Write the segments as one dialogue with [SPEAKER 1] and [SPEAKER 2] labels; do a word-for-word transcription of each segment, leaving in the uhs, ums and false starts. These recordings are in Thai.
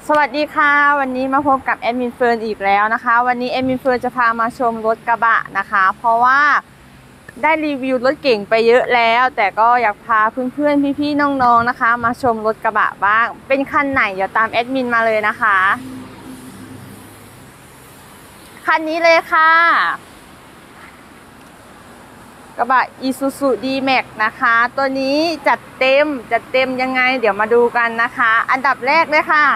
[SPEAKER 1] สวัสดีค่ะวันนี้มาพบกับแอดมินเฟิร์นอีกแล้วนะคะวันนี้แอดมินเฟิร์นจะพามาชมรถกระบะนะคะเพราะว่าได้รีวิวรถเก่งไปเยอะแล้วแต่ก็อยากพาเพื่อนๆพี่ๆน้องๆนะคะมาชมรถกระบะบ้างเป็นคันไหนเดี๋ยวตามแอดมินมาเลยนะคะคันนี้เลยค่ะกระบะ Isuzu ดี แม็กซ์ นะคะตัวนี้จัดเต็มจัดเต็มยังไงเดี๋ยวมาดูกันนะคะอันดับแรกเลยค่ะ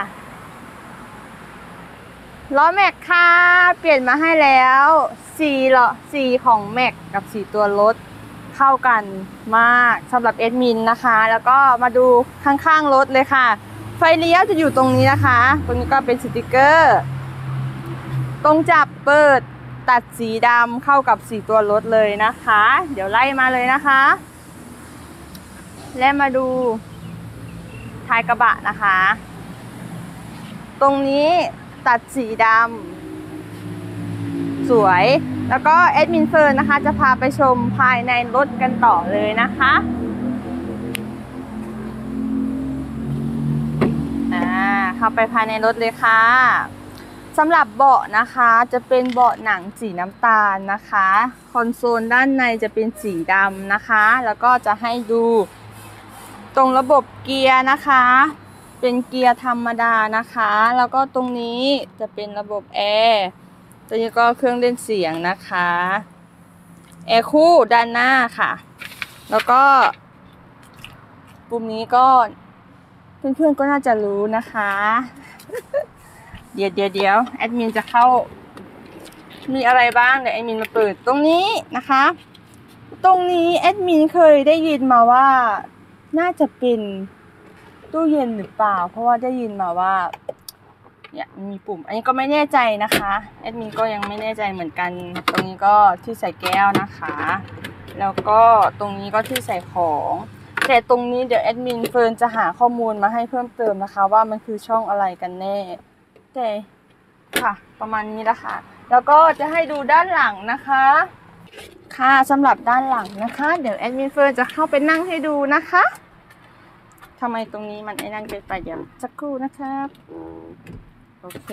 [SPEAKER 1] ล้อแม็กค่ะเปลี่ยนมาให้แล้วสีล้อสีของแม็กกับสีตัวรถเข้ากันมากสำหรับเอดมินนะคะแล้วก็มาดูข้างๆรถเลยค่ะไฟเลี้ยวจะอยู่ตรงนี้นะคะตรงนี้ก็เป็นสติกเกอร์ตรงจับเปิดตัดสีดำเข้ากับสีตัวรถเลยนะคะเดี๋ยวไล่มาเลยนะคะและมาดูท้ายกระบะนะคะตรงนี้ตัดสีดำสวยแล้วก็แอดมินเฟิร์นนะคะจะพาไปชมภายในรถกันต่อเลยนะคะอ่าเข้าไปภายในรถเลยค่ะสำหรับเบาะนะคะจะเป็นเบาะหนังสีน้ำตาลนะคะคอนโซลด้านในจะเป็นสีดำนะคะแล้วก็จะให้ดูตรงระบบเกียร์นะคะเป็นเกียร์ธรรมดานะคะแล้วก็ตรงนี้จะเป็นระบบแอร์ตัวนี้ก็เครื่องเล่นเสียงนะคะแอร์คู่ด้านหน้าค่ะแล้วก็ปุ่มนี้ก็เพื่อนๆก็น่าจะรู้นะคะเดี๋ยวเดี๋ยวเดี๋ยวแอดมินจะเข้ามีอะไรบ้างเดี๋ยวแอดมินมาเปิดตรงนี้นะคะตรงนี้แอดมินเคยได้ยินมาว่าน่าจะเป็นตู้เย็นหรือเปล่าเพราะว่าได้ยินมาว่าเนี่ยมีปุ่มอันนี้ก็ไม่แน่ใจนะคะแอดมินก็ยังไม่แน่ใจเหมือนกันตรงนี้ก็ที่ใส่แก้วนะคะแล้วก็ตรงนี้ก็ที่ใส่ของแต่ตรงนี้เดี๋ยวแอดมินเฟิร์นจะหาข้อมูลมาให้เพิ่มเติมนะคะว่ามันคือช่องอะไรกันแน่แต่ค่ะประมาณนี้ละค่ะแล้วก็จะให้ดูด้านหลังนะคะค่ะสำหรับด้านหลังนะคะเดี๋ยวแอดมินเฟิร์นจะเข้าไปนั่งให้ดูนะคะทำไมตรงนี้มันไอ้นั่นเกินไปเดี๋ยวสักครู่นะครับโอเค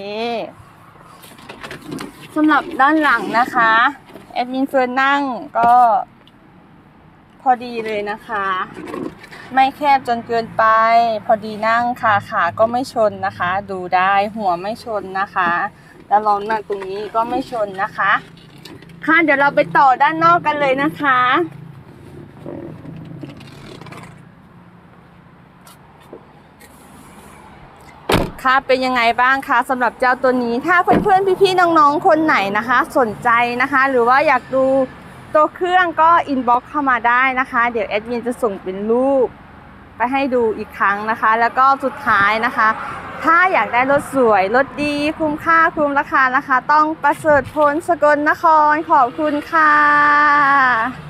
[SPEAKER 1] สำหรับด้านหลังนะคะแอดมินเฟิร์นนั่งก็พอดีเลยนะคะไม่แคบจนเกินไปพอดีนั่งค่ะขาก็ไม่ชนนะคะดูได้หัวไม่ชนนะคะแล้วล้อหน้าตรงนี้ก็ไม่ชนนะคะค่ะเดี๋ยวเราไปต่อด้านนอกกันเลยนะคะค่ะเป็นยังไงบ้างคะสำหรับเจ้าตัวนี้ถ้าเพื่อนๆพี่ๆน้องๆคนไหนนะคะสนใจนะคะหรือว่าอยากดูตัวเครื่องก็อินบ็อกซ์เข้ามาได้นะคะเดี๋ยวแอดมินจะส่งเป็นรูปไปให้ดูอีกครั้งนะคะแล้วก็สุดท้ายนะคะถ้าอยากได้รถสวยรถดีคุ้มค่าคุ้มราคานะคะต้องประเสริฐผลสกลนครขอบคุณค่ะ